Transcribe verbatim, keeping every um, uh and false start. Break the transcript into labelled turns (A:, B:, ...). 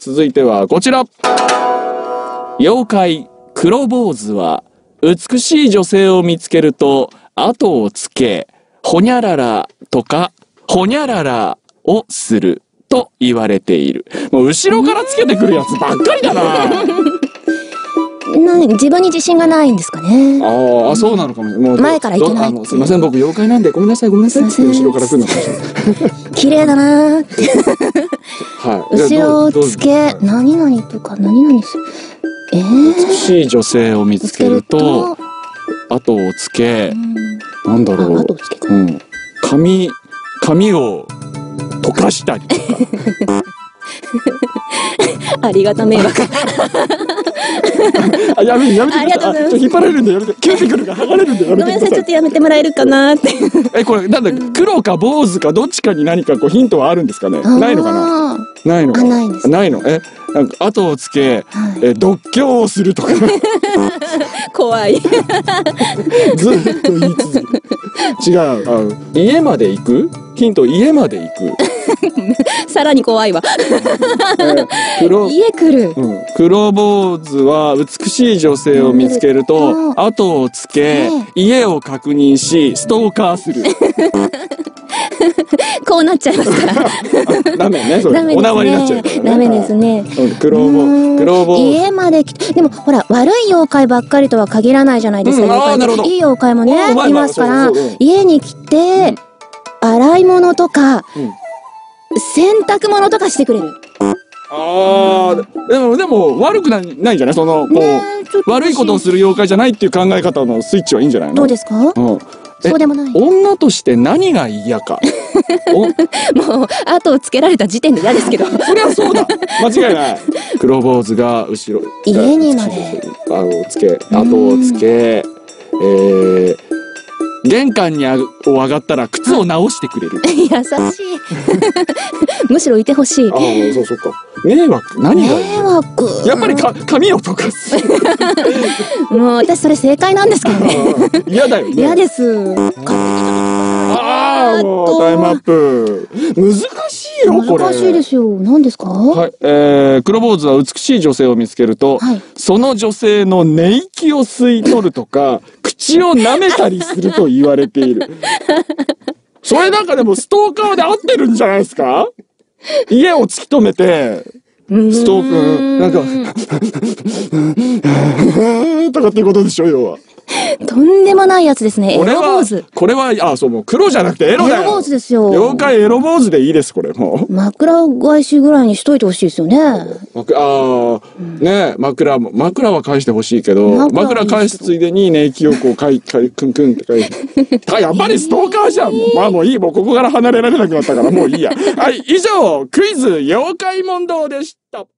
A: 続いてはこちら。妖怪黒坊主は美しい女性を見つけると後をつけ、ほにゃららとかほにゃららをすると言われている。もう後ろからつけてくるやつばっかりだな。
B: な自分に自信がないんですかね。
A: ああ、そうなのかもしれない。もう
B: 前からいけない。
A: あのすいません、僕妖怪なんでごめんなさいごめんなさいって後ろから来るのかもしれない。
B: 綺麗だなーって。
A: はい。
B: 後ろをつけ、何々とか何々する。えー、
A: 美しい女性を見つけると後をつけ、うん、なんだろう。
B: 後をつけか。
A: うん。髪髪を溶かしたりとか。
B: ありがた迷惑。
A: あ、やめやめて。
B: ありがとうございます。
A: 引っ張られるんでやめて。キューティクルが剥がれるんでやめてください。
B: ごめんなさい、ちょっとやめてもらえるかなって。
A: え、これなんだ、黒か坊主かどっちかに何かこうヒントはあるんですかね。ないのかな。ないのかな。
B: ないんです。
A: ないの。え、なんか後をつけ、はい、え、独協をするとか。
B: 怖い。
A: ずっと言い続ける。違う。あの家まで行く？ヒント、家まで行く。
B: さらに怖いわ。黒家来る、
A: うん、黒坊主は美しい女性を見つけると後をつけ、家を確認しストーカーする。
B: こうなっちゃいますから。
A: ダメね、それ。お縄になっちゃうからね。
B: ダメですね。
A: 黒坊黒坊
B: 家まで来て、でもほら悪い妖怪ばっかりとは限らないじゃないですか。いい妖怪もねいますから、家に来て洗い物とか洗濯物とかしてくれる。
A: ああ、でもでも悪くないないんじゃない、そのこう悪いことをする妖怪じゃないっていう考え方のスイッチはいいんじゃないの。ど
B: うですか。うん、そうでもない。
A: 女として何が嫌か。
B: もう後をつけられた時点で嫌ですけど。
A: そりゃそうだ。間違いない。黒坊主が後ろ
B: 家にまで
A: 後をつけ後をつけ、えー、玄関にあを上がったら靴を直してくれる。
B: 優しい。むしろいてほしい。
A: ああ、そうそうか。迷惑、何が
B: 迷惑。
A: やっぱりか髪を溶かす。
B: もう私それ正解なんですけどね。
A: 嫌だよね。
B: 嫌です。
A: ああ、もうタイムアップ。難しいよこれ。
B: 難しいですよ。何ですか。
A: はい、えー、黒坊主は美しい女性を見つけると、はい、その女性の寝息を吸い取るとか口を舐めたりすると言われている。それなんかでもストーカーで合ってるんじゃないですか。家を突き止めてストークなんかとかっていうことでしょ、要は。
B: とんでもないやつですね。エロ坊主。
A: これは、あ、そう、もう黒じゃなくてエロだよ。
B: エロ坊主ですよ。
A: 妖怪エロ坊主でいいです、これもう。
B: 枕返しぐらいにしといてほしいですよね。あ
A: あ、ね、枕も、枕は返してほしいけど、枕返すついでに寝息をこう、かい、かい、くんくんってかい。やっぱりストーカーじゃん。まあもういい、もうここから離れられなくなったからもういいや。はい、以上、クイズ妖怪問答でした。